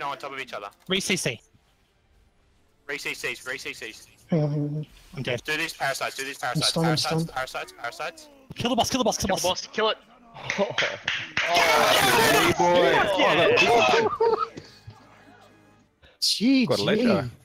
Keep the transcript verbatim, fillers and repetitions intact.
No, on top of each other. Re-C C. Three C Cs, three C Cs. Hang on, hang on, hang on. I'm dead. Do these parasites, do these parasites. stunned, I'm Parasites, stunned. parasites, parasites. Kill the boss, kill the boss, kill the Kill the boss. boss, kill it. Hey, boy. Yeah. Oh, that- G Got a ledger. G.